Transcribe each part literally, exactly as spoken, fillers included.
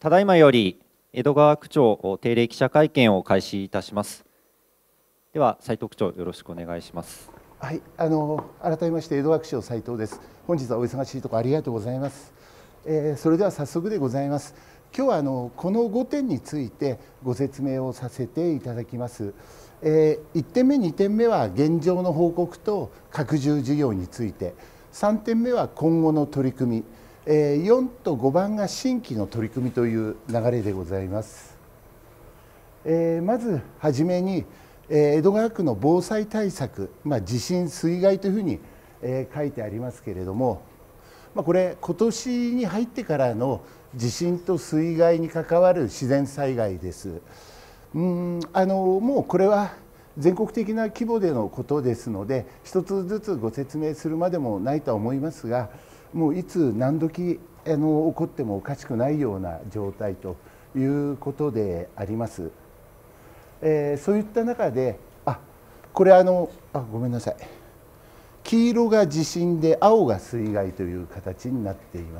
ただいまより江戸川区長定例記者会見を開始いたします。では斉藤区長、よろしくお願いします。 はい、あの改めまして江戸川区長斉藤です。本日はお忙しいところありがとうございます。えー、それでは早速でございます。今日はあのこのごてんについてご説明をさせていただきます。えー、いってんめ、にてんめは現状の報告と拡充事業について、さんてんめは今後の取り組み、えー、よんとごばんが新規の取り組みという流れでございます。えー、まずはじめに江戸川区の防災対策、まあ、地震、水害というふうに書いてありますけれども、まあ、これ、今年に入ってからの地震と水害に関わる自然災害です。うんあのもうこれは全国的な規模でのことですので、一つずつご説明するまでもないとは思いますが、もういつ何時あの起こってもおかしくないような状態ということであります。えー、そういった中で、あこれあのあごめんなさい、黄色が地震で青が水害という形になっています。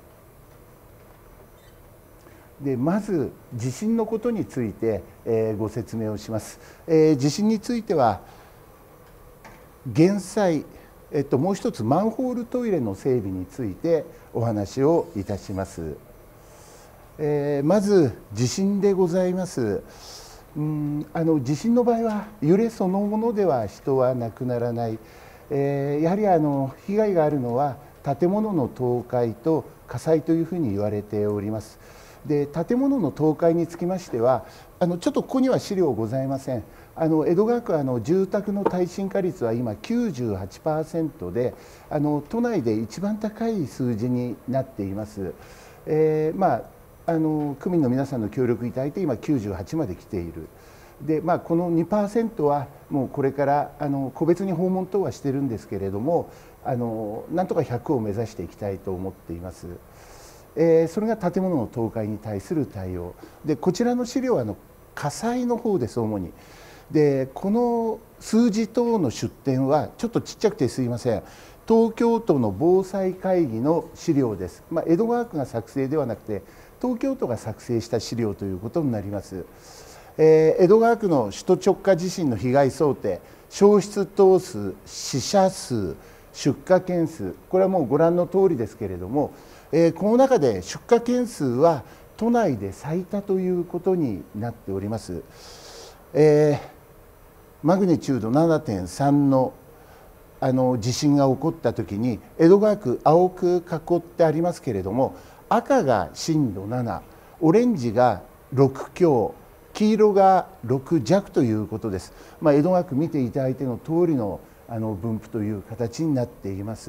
でまず地震のことについて、えー、ご説明をします。えー、地震については減災、えっと、もう一つマンホールトイレの整備についてお話をいたします。えー、まず地震でございます。うんあの地震の場合は揺れそのものでは人は亡くならない、えー、やはりあの被害があるのは建物の倒壊と火災というふうに言われております。で建物の倒壊につきましては、あのちょっとここには資料ございません。あの江戸川区はあの住宅の耐震化率は今 きゅうじゅうはちパーセント で、あの都内で一番高い数字になっています。えー、まああの区民の皆さんの協力いただいて今きゅうじゅうはちまで来ている。で、まあ、この にパーセント はもうこれからあの個別に訪問等はしてるんですけれども、あのなんとかひゃくを目指していきたいと思っています。えー、それが建物の倒壊に対する対応で、こちらの資料はあの火災の方です。主にでこの数字等の出典はちょっとちっちゃくてすいません。東京都の防災会議の資料です。まあ、江戸川区が作成ではなくて東京都が作成した資料ということになります。えー、江戸川区の首都直下地震の被害想定、焼失棟数、死者数、出火件数、これはもうご覧の通りですけれども、えー、この中で出火件数は都内で最多ということになっております。えー、マグニチュード ななてんさん のあの地震が起こったときに、江戸川区青く囲ってありますけれども、赤が震度なな、オレンジがろく強、黄色がろく弱ということです。まあ、江戸川区見ていただいての通りのあの分布という形になっています。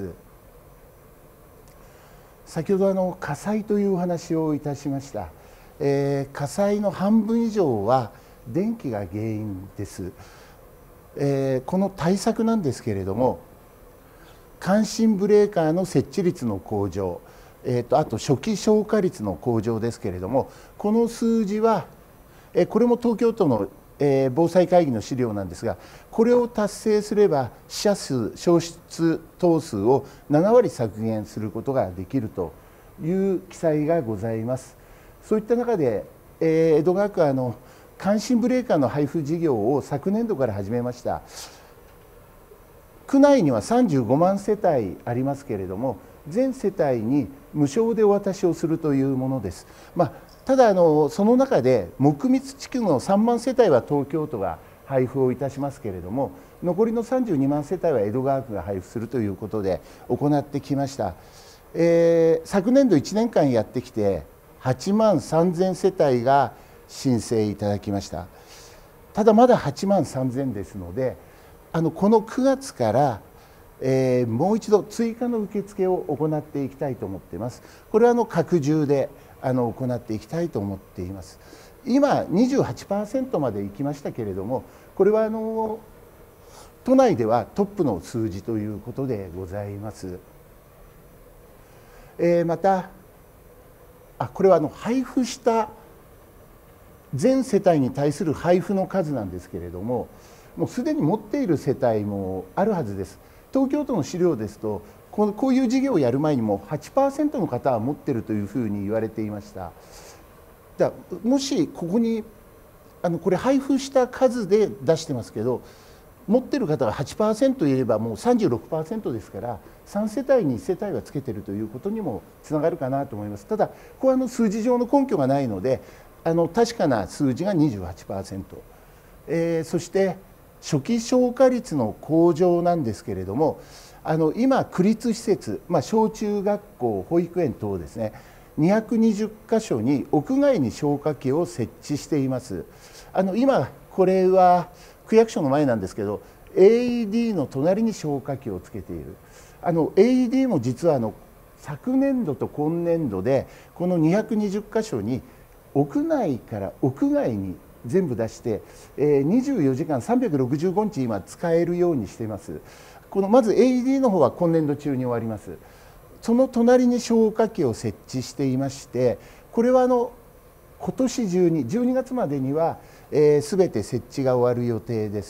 先ほどあの火災というお話をいたしました。えー、火災の半分以上は電気が原因です。えー、この対策なんですけれども、感震ブレーカーの設置率の向上、えー、とあと初期消火率の向上ですけれども、この数字はこれも東京都の防災会議の資料なんですが、これを達成すれば死者数、焼失棟数をななわり削減することができるという記載がございます。そういった中で江戸川区はあの感震ブレーカーの配布事業を昨年度から始めました。区内にはさんじゅうごまんせたいありますけれども、全世帯に無償でお渡しをするというものです。まあ、ただあのその中で木密地区のさんまんせたいは東京都が配布をいたしますけれども、残りのさんじゅうにまんせたいは江戸川区が配布するということで行ってきました。えー、昨年度いちねんかんやってきてはちまんさんぜんせたいが申請いただきました。ただまだはちまんさんぜんですので、あのこのくがつから、えー、もう一度追加の受付を行っていきたいと思っています。これはあの拡充であの行っていきたいと思っています。今 にじゅうはちパーセント まで行きましたけれども、これはあの都内ではトップの数字ということでございます。えー、またあこれはあの配布した全世帯に対する配布の数なんですけれども、もうすでに持っている世帯もあるはずです。東京都の資料ですと、こういう事業をやる前にも はちパーセント の方は持っているというふうに言われていました。 だもしここにあのこれ配布した数で出してますけど、持ってる方が はちパーセント いればもう さんじゅうろくパーセント ですから、さん世帯にいち世帯はつけてるということにもつながるかなと思います。ただここはあの数字上の根拠がないので、あの確かな数字が にじゅうはちパーセント、えー、そして初期消火率の向上なんですけれども、あの今区立施設、まあ、小中学校保育園等ですね、にひゃくにじゅっかしょに屋外に消火器を設置しています。あの今これは区役所の前なんですけど、 エーイーディー の隣に消火器をつけている。あの エーイーディー も実はあの昨年度と今年度でこのにひゃくにじゅっかしょに屋内から屋外に全部出して、えー、にじゅうよじかんさんびゃくろくじゅうごにち今使えるようにしています。このまず エーイーディー の方は今年度中に終わります。その隣に消火器を設置していまして、これはあの今年中にじゅうにがつまでにはすべ、えー、て設置が終わる予定です。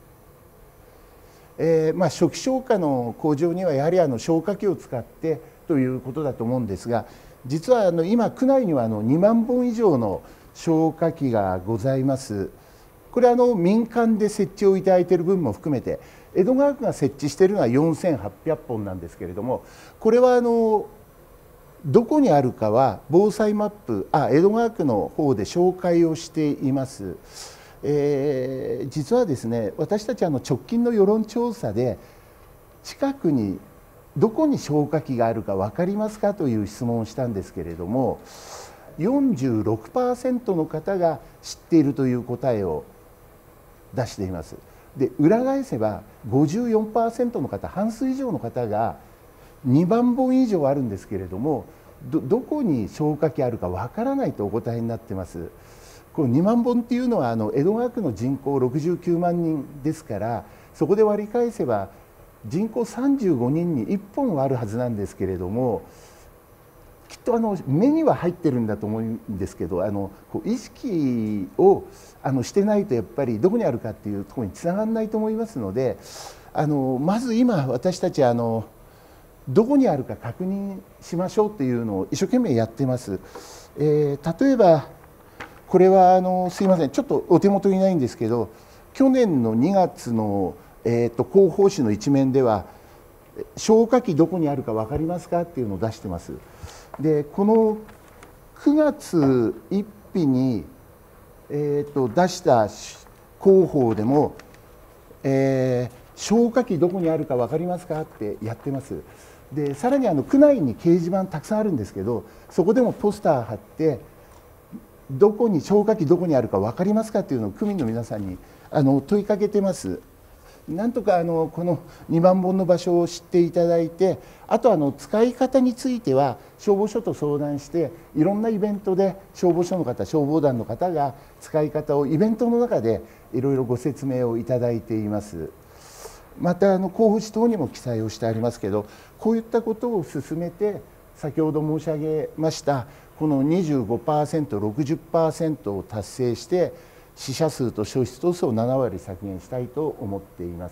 えーまあ、初期消火の向上にはやはりあの消火器を使ってということだと思うんですが、実はあの今区内にはあのにまんぼん以上の消火器がございます。これはあの民間で設置をいただいている分も含めて、江戸川区が設置しているのはよんせんはっぴゃっぽんなんですけれども、これはあのどこにあるかは防災マップ、あ江戸川区の方で紹介をしています。えー、実はですね、私たちあの直近の世論調査で、近くにどこに消火器があるか分かりますかという質問をしたんですけれども、よんじゅうろくパーセントの方が知っているという答えを出しています。で裏返せば ごじゅうよんパーセント の方、半数以上の方がにまんぼん以上あるんですけれども、 ど, どこに消火器あるか分からないとお答えになってます。このにまんぼんっていうのはあの江戸川区の人口ろくじゅうきゅうまんにんですから、そこで割り返せば人口さんじゅうごにんにいっぽんはあるはずなんですけれども、きっとあの目には入ってるんだと思うんですけど、あのこう意識をあのしてないとやっぱりどこにあるかっていうところにつながらないと思いますので、あのまず今私たちあのどこにあるか確認しましょうというのを一生懸命やってます。えー、例えばこれはあのすいません、ちょっとお手元にないんですけど、去年のにがつの、えー、と広報誌の一面では消火器どこにあるか分かりますかっていうのを出してます。でこのくがつついたちに、えー、と出した広報でも、えー、消火器どこにあるか分かりますかってやってます。でさらにあの区内に掲示板たくさんあるんですけど、そこでもポスター貼って、どこに消火器どこにあるか分かりますかというのを区民の皆さんにあの問いかけてます。なんとかあのこのにまんぼんの場所を知っていただいて、あとあの使い方については消防署と相談して、いろんなイベントで消防署の方、消防団の方が使い方をイベントの中でいろいろご説明をいただいています。またあの広報誌等にも記載をしてありますけど、こういったことを進めて、先ほど申し上げましたこの にじゅうごパーセント、ろくじゅっパーセント を達成して、死者数と焼失等数をななわり削減したいと思っています。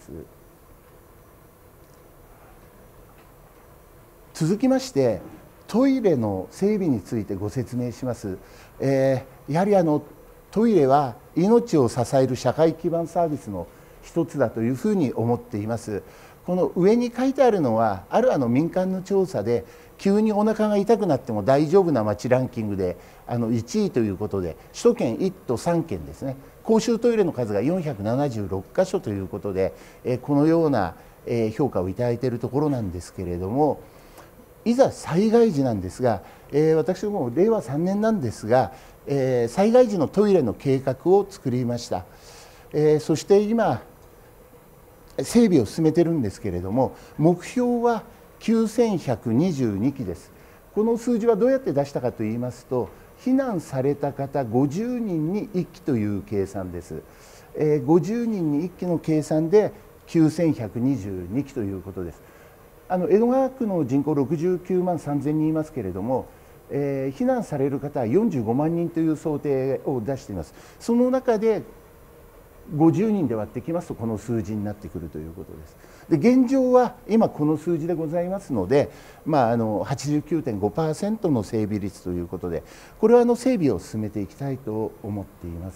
続きましてトイレの整備についてご説明します。えー、やはりあのトイレは命を支える社会基盤サービスの一つだというふうに思っています。この上に書いてあるのは、あるあの民間の調査で、急にお腹が痛くなっても大丈夫な街ランキングであのいちいということで、首都圏いっとさんけんですね、公衆トイレの数がよんひゃくななじゅうろっかしょということで、えこのような評価をいただいているところなんですけれども、いざ災害時なんですが、え私どもれいわさんねんなんですが、え災害時のトイレの計画を作りました。えそして今整備を進めているんですけれども、目標はきゅうせんひゃくにじゅうにきです。この数字はどうやって出したかといいますと、避難された方ごじゅうにんにいっきという計算です。えー、ごじゅうにんにいっきの計算できゅうせんひゃくにじゅうにきということです。あの江戸川区の人口ろくじゅうきゅうまんさんぜんにんいますけれども、えー、避難される方はよんじゅうごまんにんという想定を出しています。その中でごじゅうにんで割ってきますとこの数字になってくるということです。で現状は今この数字でございますので、まあ、あの はちじゅうきゅうてんごパーセント の整備率ということで、これはあの整備を進めていきたいと思っています。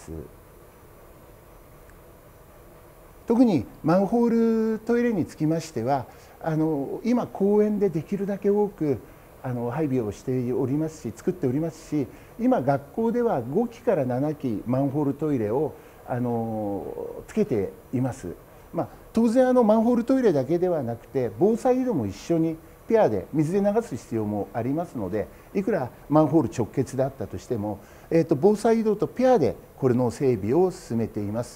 特にマンホールトイレにつきましては、あの今公園でできるだけ多くあの配備をしておりますし、作っておりますし、今学校ではごきからななきマンホールトイレをあのつけています。まあ、当然あのマンホールトイレだけではなくて防災井戸も一緒にペアで水で流す必要もありますので、いくらマンホール直結であったとしても、えー、と防災井戸とペアでこれの整備を進めています。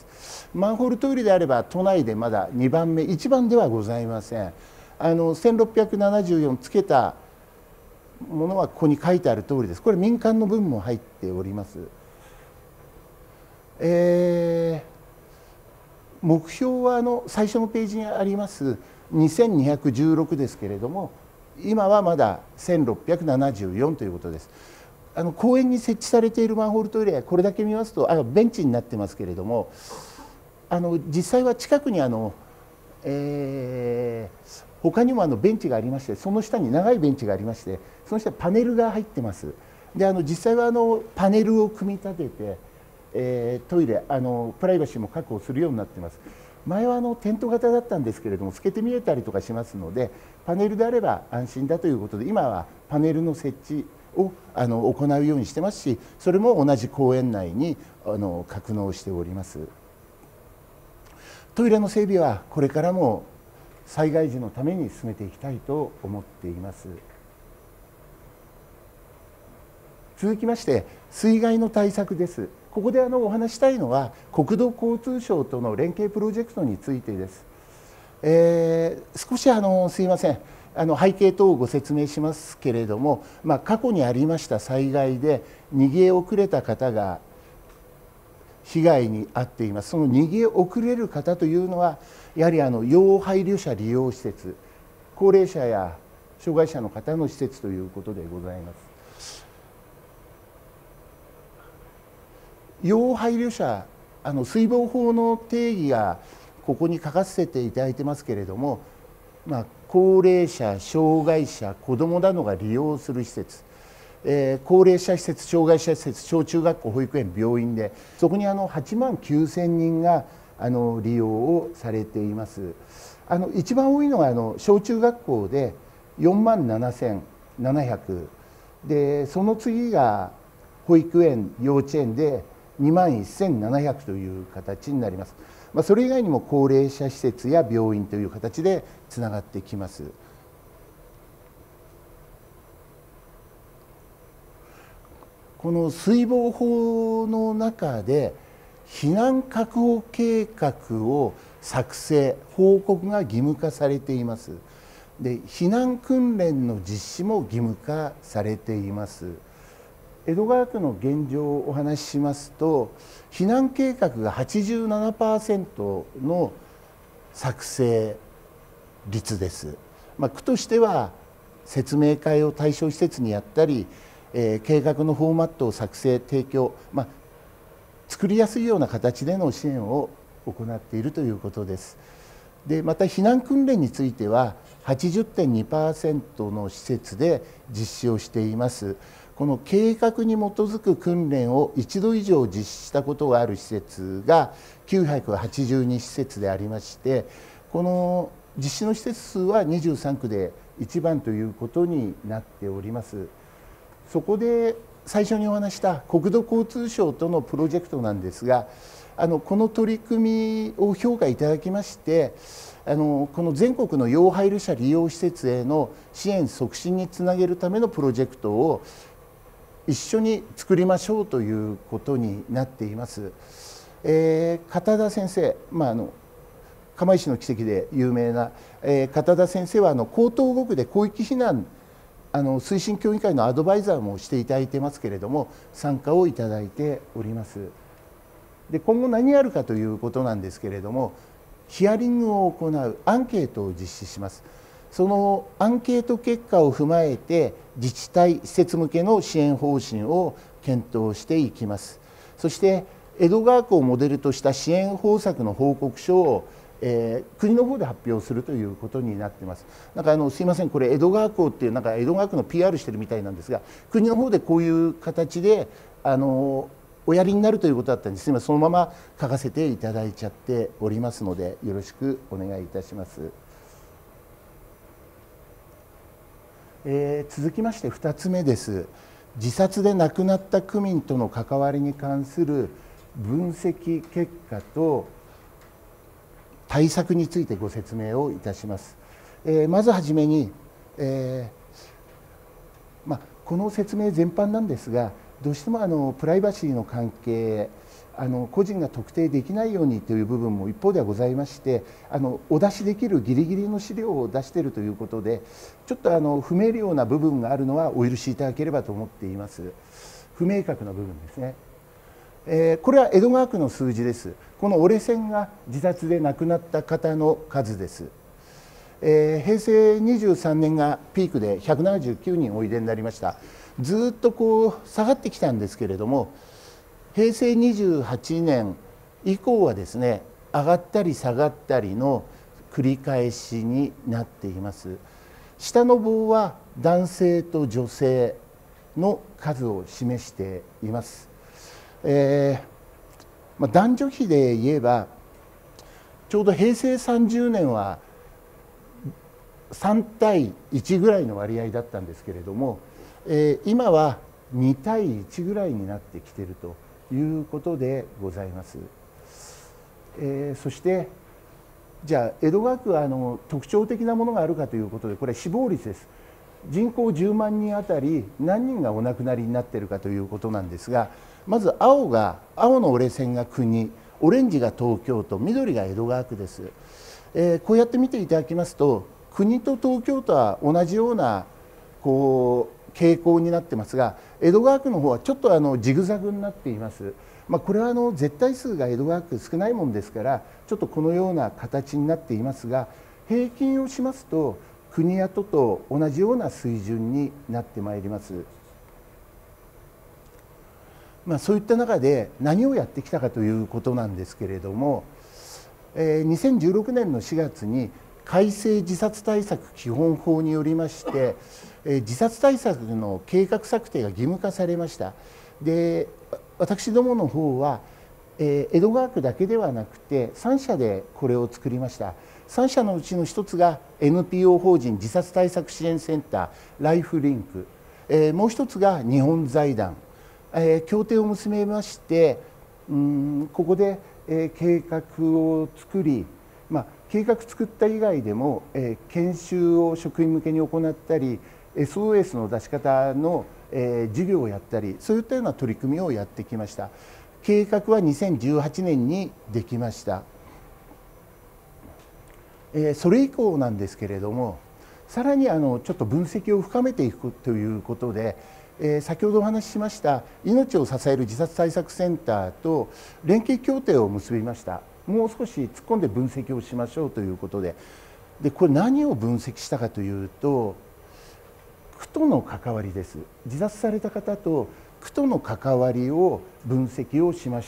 マンホールトイレであれば都内でまだにばんめ、いちばんではございません。あのせんろっぴゃくななじゅうよんつけたものはここに書いてある通りです。これ民間の分も入っております。えー目標はあの最初のページにありますにせんにひゃくじゅうろくですけれども、今はまだせんろっぴゃくななじゅうよんということです。あの公園に設置されているマンホールトイレ、これだけ見ますとあベンチになってますけれども、あの実際は近くにあの、えー、他にもあのベンチがありまして、その下に長いベンチがありまして、その下にパネルが入ってます。であの実際はあのパネルを組み立ててえー、トイレあのプライバシーも確保するようになっています。前はあのテント型だったんですけれども、透けて見えたりとかしますので、パネルであれば安心だということで、今はパネルの設置をあの行うようにしてますし、それも同じ公園内にあの格納しております。トイレの整備はこれからも災害時のために進めていきたいと思っています。続きまして水害の対策です。ここであのお話したいのは国土交通省との連携プロジェクトについてです。えー、少しあのすいません、あの背景等をご説明しますけれども、まあ、過去にありました災害で逃げ遅れた方が被害に遭っています。その逃げ遅れる方というのはやはりあの要配慮者利用施設、高齢者や障害者の方の施設ということでございます。要配慮者、あの水防法の定義がここに書かせていただいてますけれども、まあ、高齢者、障害者、子どもなどが利用する施設、えー、高齢者施設、障害者施設、小中学校、保育園、病院で、そこにあのはちまんきゅうせんにんがあの利用をされています。あの一番多いのがあの小中学校でよんまんななせんななひゃくで、その次が保育園、幼稚園でにまんせんななひゃくという形になります。まあ、それ以外にも高齢者施設や病院という形でつながってきます。この水防法の中で避難確保計画を作成、報告が義務化されています。で、避難訓練の実施も義務化されています。江戸川区の現状をお話ししますと、避難計画が はちじゅうななパーセント の作成率です。まあ、区としては説明会を対象施設にやったり、えー、計画のフォーマットを作成提供、まあ、作りやすいような形での支援を行っているということです。でまた避難訓練については はちじゅってんにパーセント の施設で実施をしています。この計画に基づく訓練を一度以上実施したことがある施設がきゅうひゃくはちじゅうに施設でありまして、この実施の施設数はにじゅうさんくでいちばんということになっております。そこで最初にお話した国土交通省とのプロジェクトなんですが、あのこの取り組みを評価いただきまして、あのこの全国の要配慮者利用施設への支援促進につなげるためのプロジェクトを一緒に作りましょうということになっています。えー、片田先生、まあ、あの釜石の奇跡で有名な、えー、片田先生はあの江東五区で広域避難あの推進協議会のアドバイザーもしていただいてますけれども、参加をいただいております。で今後何やるかということなんですけれども、ヒアリングを行う、アンケートを実施します。そのアンケート結果を踏まえて自治体、施設向けの支援方針を検討していきます。そして江戸川区をモデルとした支援方策の報告書を、えー、国の方で発表するということになっています。なんかあのすいません、これ江戸川区っていうなんか江戸川区の ピーアール してるみたいなんですが、国の方でこういう形であのおやりになるということだったんです。今そのまま書かせていただいちゃっておりますので、よろしくお願いいたします。えー、続きましてふたつめです。自殺で亡くなった区民との関わりに関する分析結果と対策についてご説明をいたします。えー、まずはじめに、えーまあ、この説明全般なんですが、どうしてもあのプライバシーの関係、あの個人が特定できないようにという部分も一方ではございまして、あのお出しできるギリギリの資料を出しているということで、ちょっとあの不明瞭な部分があるのはお許しいただければと思っています。不明確な部分ですね。えー、これは江戸川区の数字です。この折れ線が自殺で亡くなった方の数です。えー、平成にじゅうさんねんがピークでひゃくななじゅうきゅうにんおいでになりました。ずっとこう下がってきたんですけれども、平成にじゅうはちねん以降はですね、上がったり下がったりの繰り返しになっています。下の棒は男性と女性の数を示しています。えーまあ、男女比で言えばちょうど平成さんじゅうねんはさんたいいちぐらいの割合だったんですけれども、えー、今はにたいいちぐらいになってきているということでございます。えー、そしてじゃあ江戸川区はあの特徴的なものがあるかということで、これ死亡率です。人口じゅうまんにんあたり何人がお亡くなりになっているかということなんですが、まず青が青の折れ線が国、オレンジが東京都、緑が江戸川区です。えー、こうやって見ていただきますと、国と東京都は同じようなこう傾向になってますが、江戸川区の方はちょっとあのジグザグになっています。まあ、これはあの絶対数が江戸川区少ないもんですから、ちょっとこのような形になっていますが、平均をしますと国や都と同じような水準になってまいります。まあ、そういった中で何をやってきたかということなんですけれども、えー、にせんじゅうろくねんのしがつに改正自殺対策基本法によりまして、えー、自殺対策の計画策定が義務化されました。で、私どもの方は、えー、江戸川区だけではなくてさんしゃでこれを作りました。さんしゃのうちのひとつが エヌピーオー 法人自殺対策支援センターライフリンク、えー、もう一つが日本財団、えー、協定を結びまして、うんここで、えー、計画を作り、まあ、計画作った以外でも、えー、研修を職員向けに行ったり エスオーエス の出し方の、えー、授業をやったり、そういったような取り組みをやってきました。計画はにせんじゅうはちねんにできました。えー、それ以降なんですけれども、さらにあのちょっと分析を深めていくということで、えー、先ほどお話ししました命を支える自殺対策センターと連携協定を結びました。もう少し突っ込んで分析をしましょうということで、でこれ何を分析したかというと、区との関わりです。自殺された方と区との関わりを分析をしました。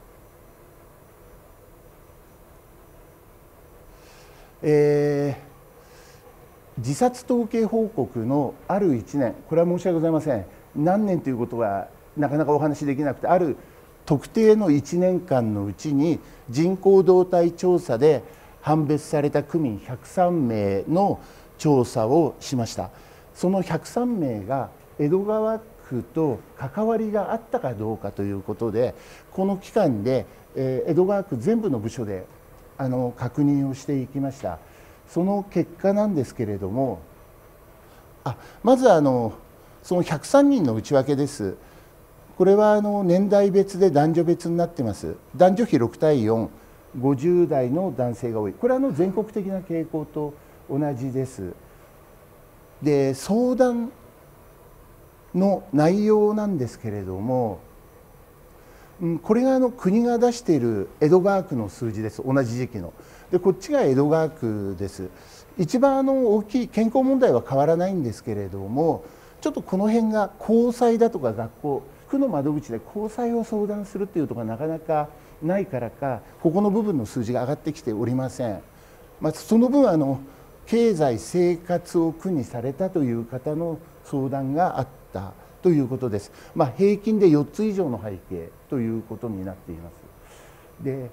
えー自殺統計報告のあるいちねん、これは申し訳ございません、何年ということはなかなかお話しできなくて、ある特定のいちねんかんのうちに人口動態調査で判別された区民ひゃくさんめいの調査をしました。そのひゃくさんめいが江戸川区と関わりがあったかどうかということで、この期間で江戸川区全部の部署であの確認をしていきました。その結果なんですけれども、あまずあのそのひゃくさんにんの内訳です。これはあの年代別で男女別になっています。男女比ろくたいよん、ごじゅうだいの男性が多い。これはあの全国的な傾向と同じです。で、相談の内容なんですけれども、これがあの国が出している江戸川区の数字です。同じ時期の。でこっちが江戸川区です。一番あの大きい健康問題は変わらないんですけれども、ちょっとこの辺が交際だとか学校、 区の窓口で交際を相談するというところがなかなかないからか、ここの部分の数字が上がってきておりません。まあ、その分あの経済生活を苦にされたという方の相談があったということです。まあ、平均でよっつ以上の背景ということになっています。で、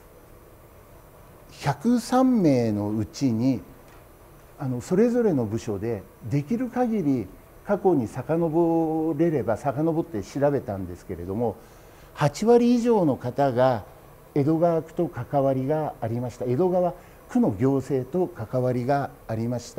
ひゃくさんめいのうちにあのそれぞれの部署でできる限り過去に遡れれば遡って調べたんですけれども、はちわり以上の方が江戸川区と関わりがありました。江戸川区の行政と関わりがありました。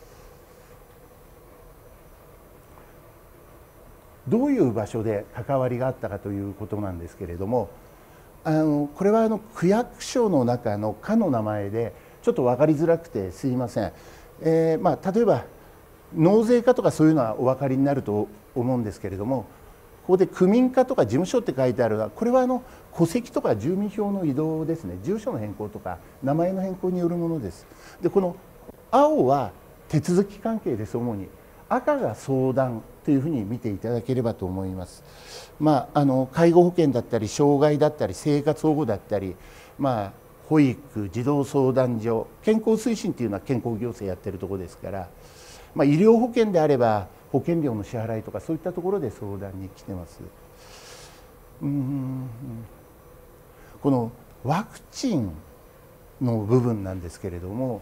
どういう場所で関わりがあったかということなんですけれども、あのこれはあの区役所の中の課の名前でちょっと分かりづらくてすいません。えーまあ、例えば納税課とかそういうのはお分かりになると思うんですけれども、ここで区民課とか事務所って書いてあるが、これはあの戸籍とか住民票の移動ですね。住所の変更とか名前の変更によるものです。で、この青は手続き関係です。主に赤が相談というふうに見ていただければと思います。まあ、あの介護保険だったり障害だったり生活保護だったり、まあ、保育、児童相談所、健康推進というのは健康行政やってるところですから、まあ、医療保険であれば保険料の支払いとかそういったところで相談に来てます。うーん、このワクチンの部分なんですけれども、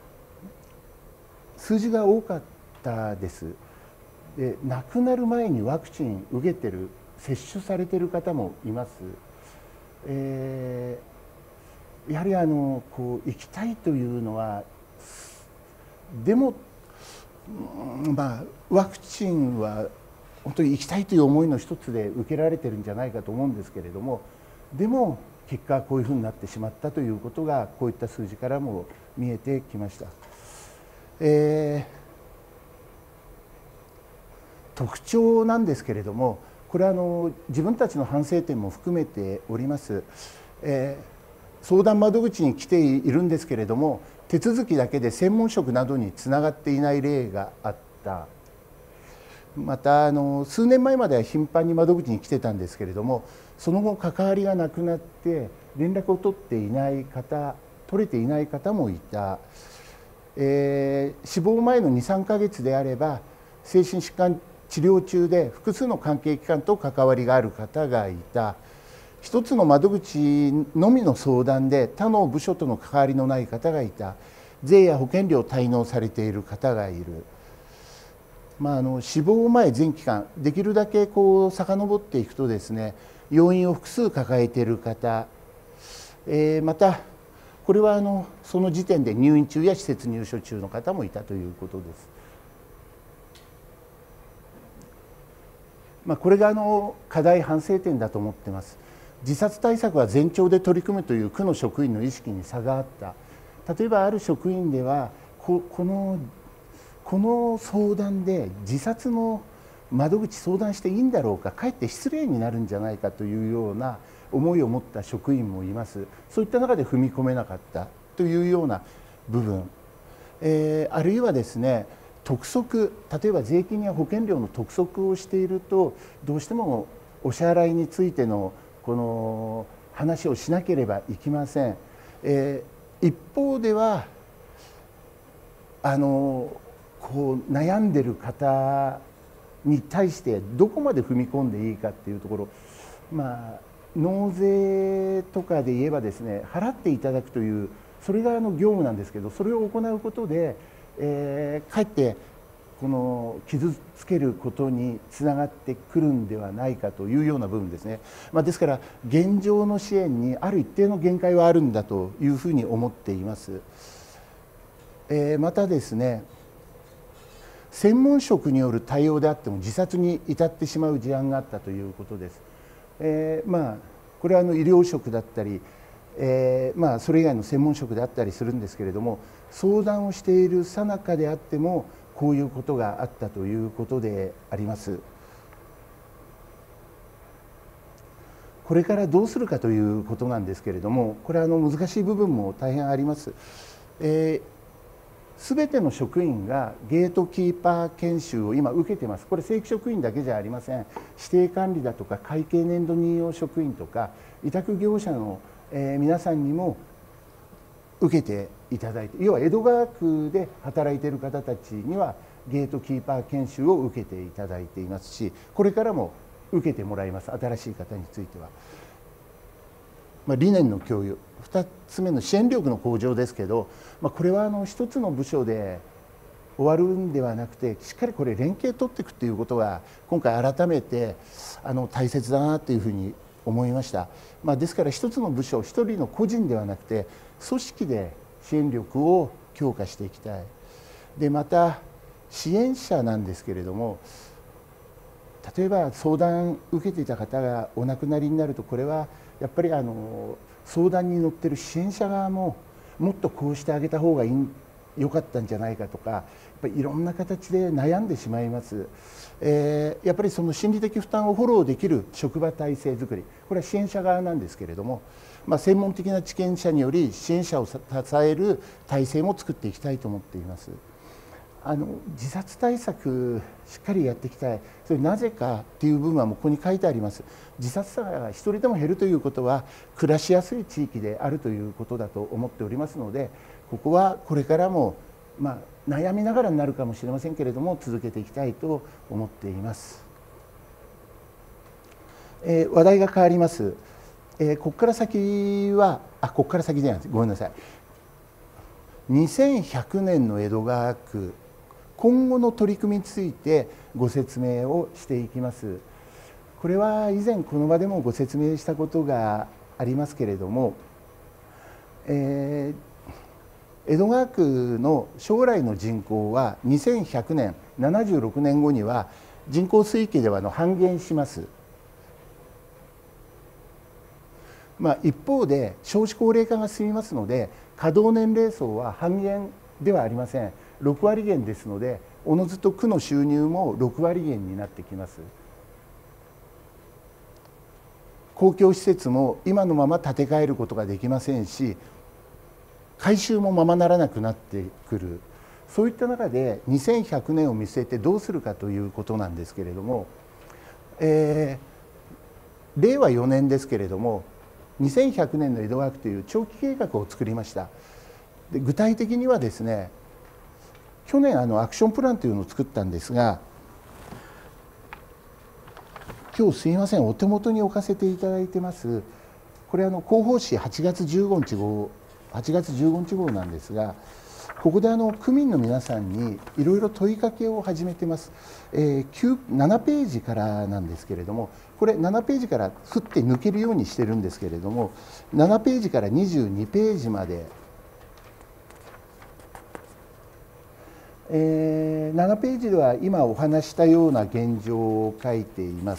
数字が多かったです。で、亡くなる前にワクチン受けてる、接種されてる方もいます。えー、やはりあのこう行きたいというのは、でも、まあ、ワクチンは本当に行きたいという思いの一つで受けられてるんじゃないかと思うんですけれども、でも結果こういうふうになってしまったということがこういった数字からも見えてきました。えー、特徴なんですけれども、これはあの自分たちの反省点も含めております。えー、相談窓口に来ているんですけれども、手続きだけで専門職などにつながっていない例があった。またあの数年前までは頻繁に窓口に来てたんですけれども、その後関わりがなくなって連絡を取っていない方、取れていない方もいた。えー、死亡前のにさんかげつであれば精神疾患治療中で複数の関係機関と関わりがある方がいた。一つの窓口のみの相談で他の部署との関わりのない方がいた。税や保険料を滞納されている方がいる。まあ、あの死亡前全期間できるだけこう遡っていくとですね、要因を複数抱えている方、えー、またこれはあのその時点で入院中や施設入所中の方もいたということです。まあ、これがあの課題反省点だと思っています。自殺対策は全庁で取り組むという区の職員の意識に差があった。例えばある職員ではここのこの相談で自殺の窓口相談していいんだろうか、かえって失礼になるんじゃないかというような思いを持った職員もいます。そういった中で踏み込めなかったというような部分、えー、あるいはですね、督促、例えば税金や保険料の督促をしているとどうしてもお支払いについてのこの話をしなければいけません。えー、一方ではあのこう悩んでる方に対してどこまで踏み込んでいいかっていうところ、まあ、納税とかで言えばですね、払っていただくというそれがあの業務なんですけど、それを行うことで、えー、かえってこの傷つけることにつながってくるんではないかというような部分ですね。まあ、ですから現状の支援にある一定の限界はあるんだというふうに思っています。えー、またですね、専門職による対応であっても自殺に至ってしまう事案があったということです。えー、まあこれはあの医療職だったり、えー、まあそれ以外の専門職であったりするんですけれども、相談をしている最中であってもこういうことがあったということであります。これからどうするかということなんですけれども、これはあの難しい部分も大変あります。えーすべての職員がゲートキーパー研修を今受けています。これ正規職員だけじゃありません。指定管理だとか会計年度任用職員とか委託業者の、えー、皆さんにも受けていただいて、要は江戸川区で働いている方たちにはゲートキーパー研修を受けていただいていますし、これからも受けてもらいます。新しい方については、まあ、理念の共有、ふたつめの支援力の向上ですけど、まあ、これはあの一つの部署で終わるんではなくて、しっかりこれ連携取っていくということが今回改めてあの大切だなというふうに思いました。まあ、ですから一つの部署一人の個人ではなくて組織で支援力を強化していきたい。でまた支援者なんですけれども、例えば相談受けていた方がお亡くなりになると、これはやっぱりあの相談に乗っている支援者側ももっとこうしてあげた方がいい良かったんじゃないかとか、やっぱりいろんな形で悩んでしまいます。えー、やっぱりその心理的負担をフォローできる職場体制づくり、これは支援者側なんですけれども、まあ、専門的な知見者により支援者を支える体制も作っていきたいと思っています。あの自殺対策しっかりやっていきたい。それなぜかっていう部分はもうここに書いてあります。自殺者が一人でも減るということは暮らしやすい地域であるということだと思っておりますので、ここはこれからもまあ悩みながらになるかもしれませんけれども続けていきたいと思っています。えー、話題が変わります。えー、ここから先はあここから先じゃないです。ごめんなさい。にせんひゃくねんの江戸川区、今後の取り組みについてご説明をしていきます。これは以前この場でもご説明したことがありますけれども、えー、江戸川区の将来の人口はにせんひゃくねん、ななじゅうろくねんごには人口推計ではの半減します。まあ、一方で少子高齢化が進みますので、稼働年齢層は半減ではありません。ろくわり減ですので、おのずと区の収入もろくわり減になってきます。公共施設も今のまま建て替えることができませんし、改修もままならなくなってくる。そういった中でにせんひゃくねんを見据えてどうするかということなんですけれども、えー、れいわよねんですけれども、にせんひゃくねんの江戸川区という長期計画を作りました。で具体的にはですね、去年あのアクションプランというのを作ったんですが、今日すいませんお手元に置かせていただいてます。これあの広報誌はちがつじゅうごにち号はちがつじゅうごにち号なんですが、ここであの区民の皆さんにいろいろ問いかけを始めてます。えー、ななページからなんですけれども、これななページから振って抜けるようにしてるんですけれども、ななページからにじゅうにページまで、えー、ななページでは今お話したような現状を書いています。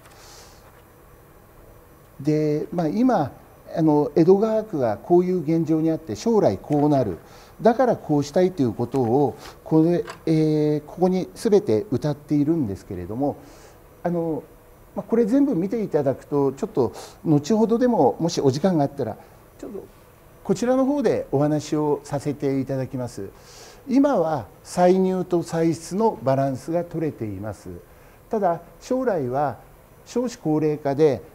で、まあ、今あの江戸川区がこういう現状にあって将来こうなる、だからこうしたいということをこれ、えー、ここに全て謳っているんですけれども、あの、まあ、これ全部見ていただくとちょっと後ほどでももしお時間があったらちょっとこちらの方でお話をさせていただきます。今は歳入と歳出のバランスが取れています。ただ将来は少子高齢化で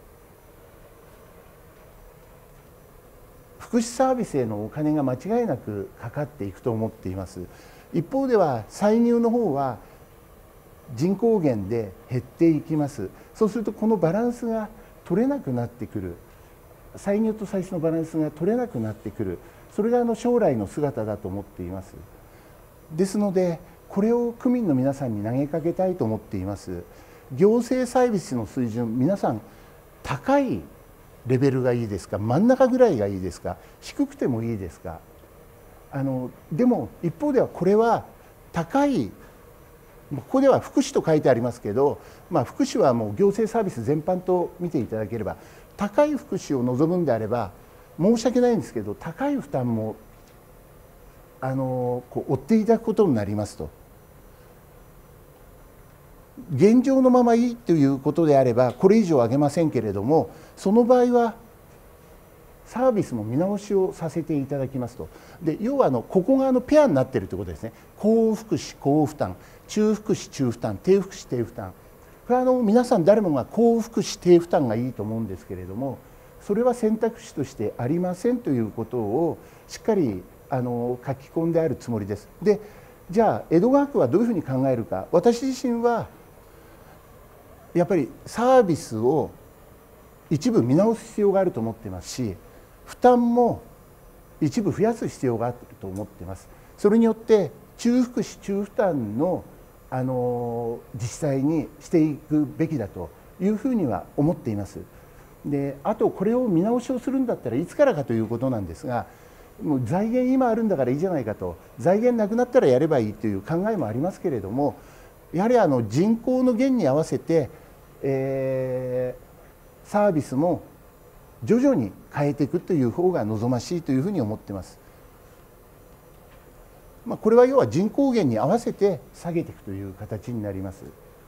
福祉サービスへのお金が間違いなくかかっていくと思っています。一方では歳入の方は人口減で減っていきます。そうするとこのバランスが取れなくなってくる、歳入と歳出のバランスが取れなくなってくる、それがあの将来の姿だと思っています。ですのでこれを区民の皆さんに投げかけたいと思っています。行政サービスの水準、皆さん高いレベルがいいですか、真ん中ぐらいがいいですか、低くてもいいですか。あのでも一方ではこれは高い、ここでは福祉と書いてありますけど、まあ、福祉はもう行政サービス全般と見ていただければ、高い福祉を望むんであれば申し訳ないんですけど高い負担もあのこう負っていただくことになりますと。現状のままいいということであればこれ以上上げませんけれども、その場合はサービスも見直しをさせていただきますと。で要はあのここがあのペアになっているということですね。高福祉高負担、中福祉中負担、低福祉低負担、これはあの皆さん誰もが高福祉低負担がいいと思うんですけれども、それは選択肢としてありませんということをしっかりあの書き込んであるつもりです。でじゃあ江戸川区はどういうふうに考えるか。私自身はやっぱりサービスを一部見直す必要があると思っていますし、負担も一部増やす必要があると思っています。それによって中福祉中負担のあの自治体にしていくべきだというふうには思っています。であとこれを見直しをするんだったらいつからかということなんですが、もう財源今あるんだからいいじゃないかと、財源なくなったらやればいいという考えもありますけれども、やはりあの人口の減に合わせて、えー、サービスも徐々に変えていくという方が望ましいというふうに思っています。まあ、これは要は人口減に合わせて下げていくという形になります。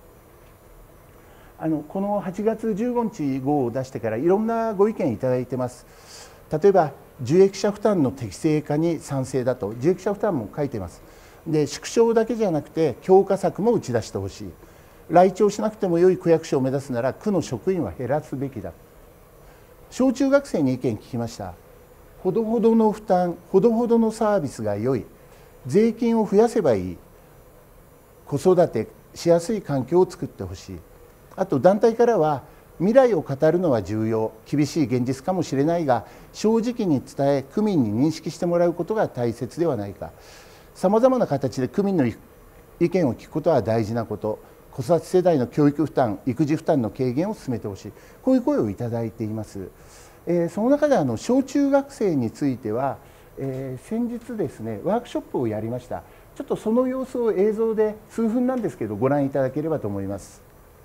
あのこのはちがつじゅうごにち号を出してからいろんなご意見いただいてます。例えば受益者負担の適正化に賛成だと、受益者負担も書いてます。で縮小だけじゃなくて強化策も打ち出してほしい。来庁しなくても良い区役所を目指すなら区の職員は減らすべきだ。小中学生に意見聞きました。ほどほどの負担、ほどほどのサービスが良い、税金を増やせばいい、子育てしやすい環境を作ってほしい。あと団体からは未来を語るのは重要、厳しい現実かもしれないが正直に伝え区民に認識してもらうことが大切ではないか、さまざまな形で区民の意見を聞くことは大事なこと、子育て世代の教育負担、育児負担の軽減を進めてほしい、こういう声をいただいています。えー、その中であの小中学生については、えー、先日ですねワークショップをやりました。ちょっとその様子を映像で数分なんですけどご覧いただければと思います。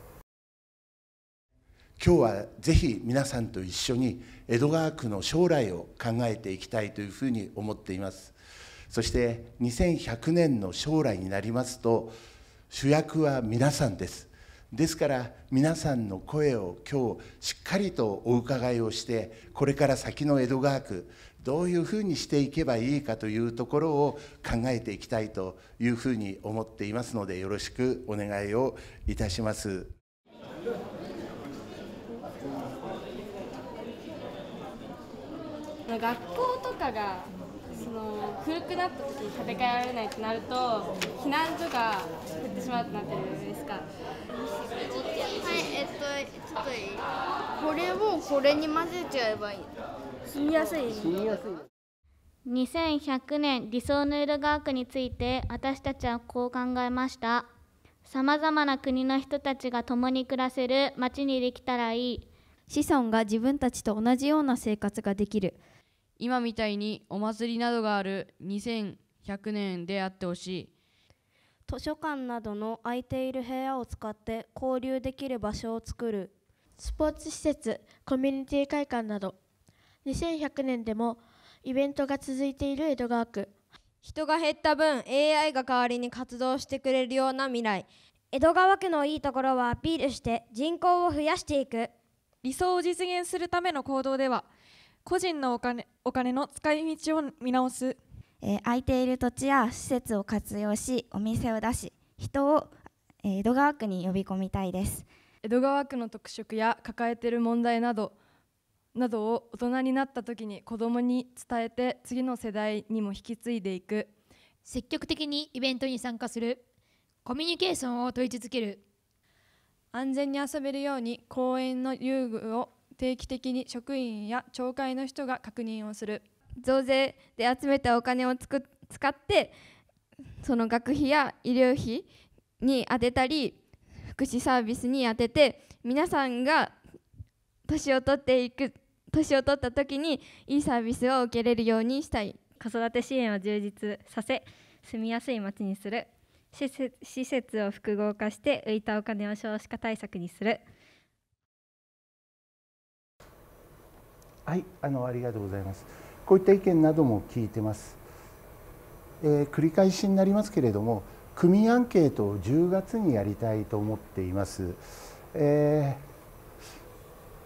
今日はぜひ皆さんと一緒に江戸川区の将来を考えていきたいというふうに思っています。そしてにせんひゃくねんの将来になりますと主役は皆さんです。ですから皆さんの声を今日しっかりとお伺いをして、これから先の江戸川区どういうふうにしていけばいいかというところを考えていきたいというふうに思っていますので、よろしくお願いをいたします。 学校とかがその古くなった時に建て替えられないとなると避難所が減ってしまうとなってるじゃないですか。はい、 えっとちょっといい？これをこれに混ぜちゃえばいい。 住みやすい。 住みやすい。 にせんひゃくねん理想の江戸川区について私たちはこう考えました。さまざまな国の人たちが共に暮らせる町にできたらいい。 子孫が自分たちと同じような生活ができる。 今みたいにお祭りなどがあるにせんひゃくねんであってほしい。 図書館などの空いている部屋を使って交流できる場所を作る。 スポーツ施設、コミュニティ会館などにせんひゃくねんでもイベントが続いている江戸川区。 人が減った分 エーアイ が代わりに活動してくれるような未来。 江戸川区のいいところはアピールして人口を増やしていく。 理想を実現するための行動では個人のお金、お金の使い道を見直す、 えー、空いている土地や施設を活用しお店を出し人を、えー、江戸川区に呼び込みたいです。 江戸川区の特色や抱えている問題などなどを大人になった時に子どもに伝えて次の世代にも引き継いでいく。 積極的にイベントに参加する。コミュニケーションを問い続ける。 安全に遊べるように公園の遊具を定期的に職員や町会の人が確認をする。 増税で集めたお金をつく使ってその学費や医療費に充てたり福祉サービスに充てて、皆さんが年を取っていく年を取った時にいいサービスを受けれるようにしたい。 子育て支援を充実させ住みやすい町にする。施設、施設を複合化して浮いたお金を少子化対策にする。 はい、あのありがとうございます。こういった意見なども聞いてます。えー、繰り返しになりますけれども、区民アンケートをじゅうがつにやりたいと思っています。えー、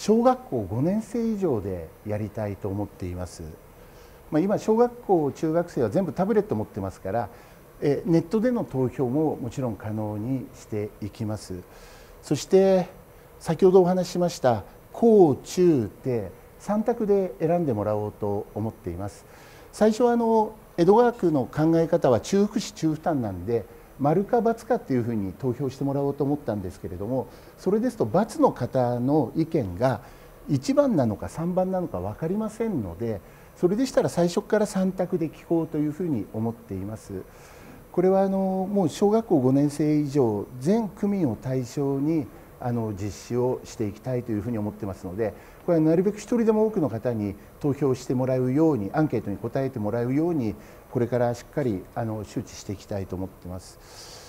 小学校ごねん生以上でやりたいと思っています。まあ、今小学校中学生は全部タブレット持ってますから、えネットでの投票ももちろん可能にしていきます。そして先ほどお話ししました高中低さん択で選んでもらおうと思っています。最初はあの江戸川区の考え方は中福祉中負担なんで丸か×かっていうふうに投票してもらおうと思ったんですけれども、それですと×の方の意見がいちばんなのかさんばんなのか分かりませんので、それでしたら最初からさん択で聞こうというふうに思っています。これはあのもう小学校ごねん生以上全区民を対象にあの実施をしていきたいというふうに思ってますので、これはなるべく一人でも多くの方に投票してもらうように、アンケートに答えてもらうようにこれからしっかりあの周知していきたいと思っています。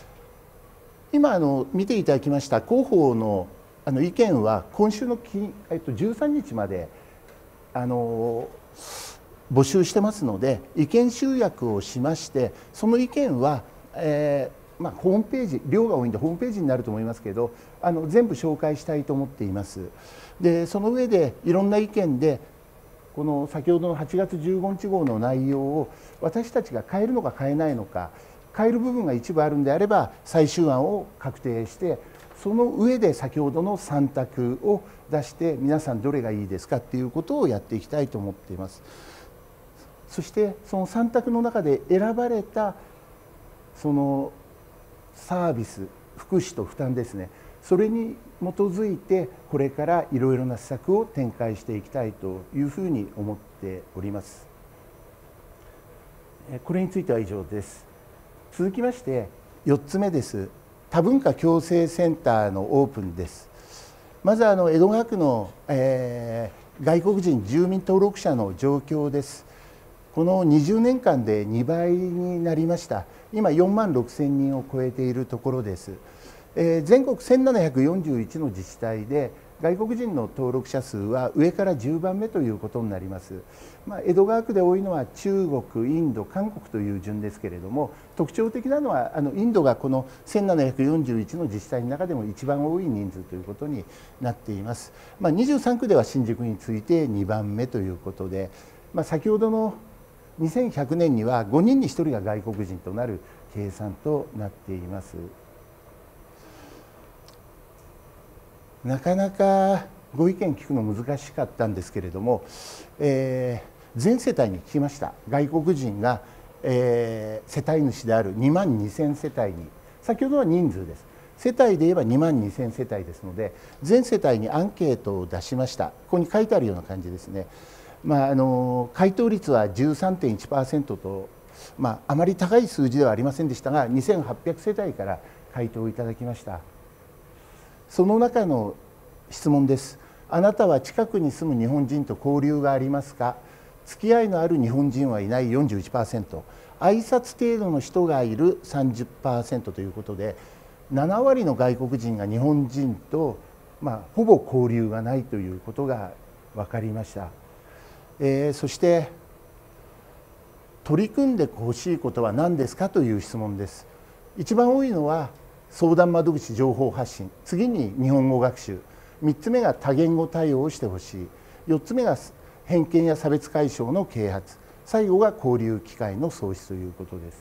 今あの見ていただきました広報のあの意見は今週のき、えっと、じゅうさんにちまであの募集してますので、意見集約をしまして、その意見は、えーまあ、ホームページ、量が多いんでホームページになると思いますけど、あの全部紹介したいと思っています。でその上でいろんな意見でこの先ほどのはちがつじゅうごにち号の内容を私たちが変えるのか変えないのか、変える部分が一部あるんであれば最終案を確定して、その上で先ほどのさん択を出して皆さんどれがいいですかっていうことをやっていきたいと思っています。そしてそのさん択の中で選ばれたそのサービス、福祉と負担ですね、それに基づいてこれからいろいろな施策を展開していきたいというふうに思っております。これについては以上です。続きましてよっつめです。多文化共生センターのオープンです。まずあの江戸川区の、えー、外国人住民登録者の状況です。このにじゅうねんかんでにばいになりました。今よんまんろくせんにんを超えているところです。えー、全国せんななひゃくよんじゅういちの自治体で外国人の登録者数は上からじゅうばんめということになります。まあ、江戸川区で多いのは中国、インド、韓国という順ですけれども、特徴的なのはあのインドがこのせんななひゃくよんじゅういちの自治体の中でも一番多い人数ということになっています。まあ、にじゅうさんくでは新宿に次いてにばんめということで、まあ、先ほどのにせんひゃくねんにはごにんにひとりが外国人となる計算となっています。なかなかご意見聞くの難しかったんですけれども、えー、全世帯に聞きました。外国人が、えー、世帯主であるにまんにせんせたいに、先ほどは人数です。世帯で言えばにまんにせんせたいですので、全世帯にアンケートを出しました。ここに書いてあるような感じですね。まあ、あの回答率は じゅうさんてんいちパーセント と、まあ、あまり高い数字ではありませんでしたが、にせんはっぴゃくせたいから回答をいただきました。その中の質問です。あなたは近くに住む日本人と交流がありますか？付き合いのある日本人はいない よんじゅういちパーセント、挨拶程度の人がいる さんじゅっパーセント ということで、ななわりの外国人が日本人と、まあ、ほぼ交流がないということが分かりました。えー、そして取り組んでほしいことは何ですかという質問です。一番多いのは相談窓口情報発信、次に日本語学習、みっつめが多言語対応をしてほしい、よっつめが偏見や差別解消の啓発、最後が交流機会の創出ということです。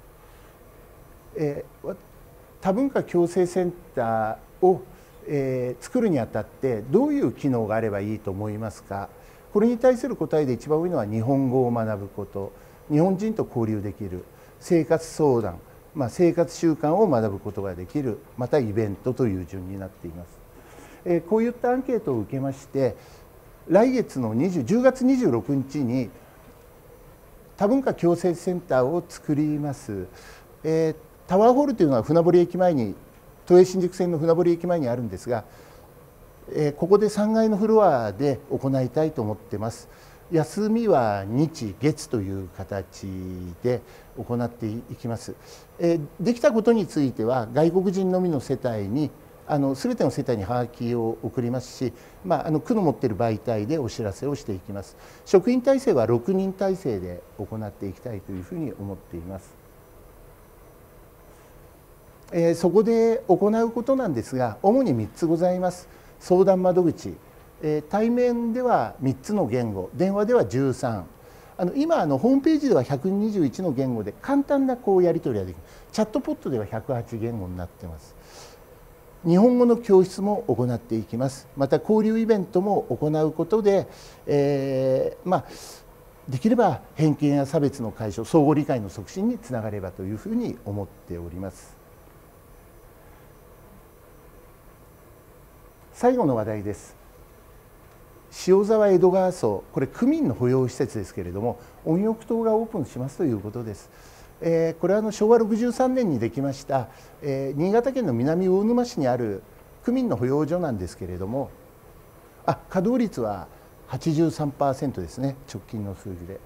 えー、多文化共生センターを、えー、作るにあたってどういう機能があればいいと思いますか？これに対する答えで一番多いのは日本語を学ぶこと、日本人と交流できる、生活相談、まあ、生活習慣を学ぶことができる、またイベントという順になっています。えー、こういったアンケートを受けまして、来月のじゅうがつにじゅうろくにちに多文化共生センターを作ります。えー、タワーホールというのは船堀駅前に、都営新宿線の船堀駅前にあるんですが、えー、ここでさんがいのフロアで行いたいと思っています。休みは日月という形で行っていきます。えー、できたことについては外国人のみの世帯にあの全ての世帯にはがきを送りますし、まあ、あの区の持っている媒体でお知らせをしていきます。職員体制はろくにん体制で行っていきたいというふうに思っています。えー、そこで行うことなんですが、主にみっつございます。相談窓口、 えー、対面ではみっつの言語、電話ではじゅうさん、あの今あのホームページではひゃくにじゅういちの言語で簡単なこうやり取りができる。チャットポットではひゃくはち言語になっています。日本語の教室も行っていきます。また交流イベントも行うことで、えー、まあできれば偏見や差別の解消、相互理解の促進につながればというふうに思っております。最後の話題です。塩沢江戸川荘、これ区民の保養施設ですけれども、温浴棟がオープンしますということです。えー、これはあのしょうわろくじゅうさんねんにできました、えー、新潟県の南魚沼市にある区民の保養所なんですけれども、あ、稼働率は はちじゅうさんパーセント ですね、直近の数字で。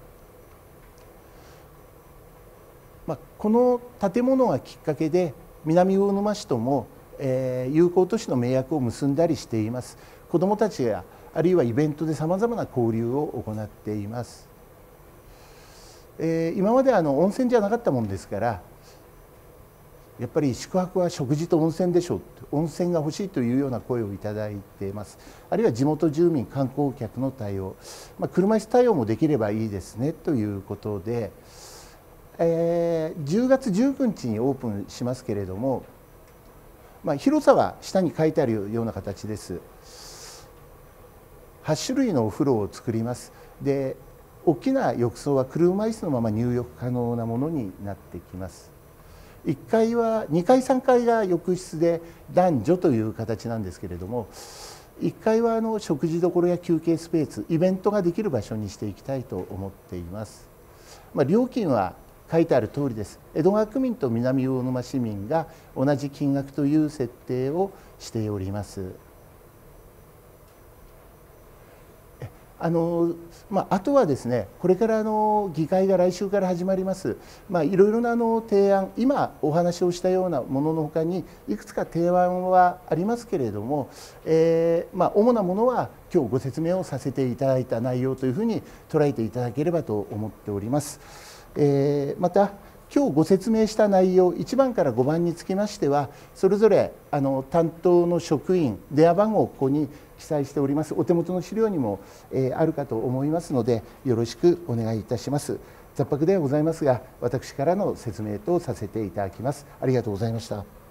まあ、この建物がきっかけで南魚沼市とも、えー、友好都市の盟約を結んだりしています。子どもたちやあるいはイベントでさまざまな交流を行っています。えー、今まであの温泉じゃなかったもんですから、やっぱり宿泊は食事と温泉でしょう、温泉が欲しいというような声をいただいています。あるいは地元住民、観光客の対応、まあ、車椅子対応もできればいいですねということで、えー、じゅうがつじゅうくにちにオープンしますけれども、まあ、広さは下に書いてあるような形です。はちしゅるいのお風呂を作ります。で、大きな浴槽は車椅子のまま入浴可能なものになってきます。いっかいはにかいさんがいが浴室で男女という形なんですけれども、いっかいはあの食事処や休憩スペース、イベントができる場所にしていきたいと思っています。まあ、料金は書いてある通りです。江戸川区民と南魚沼市民が同じ金額という設定をしております。あのまあ、あとはですね、これからあの議会が来週から始まります、まあ、いろいろなあの提案、今お話をしたようなもののほかにいくつか提案はありますけれども、えーまあ、主なものは今日ご説明をさせていただいた内容というふうに捉えていただければと思っております。えー、また今日ご説明した内容いちばんからごばんにつきましては、それぞれあの担当の職員、電話番号をここに記載しております。お手元の資料にも、えー、あるかと思いますので、よろしくお願いいたします。雑白ではございますが、私からの説明とさせていただきます。ありがとうございました。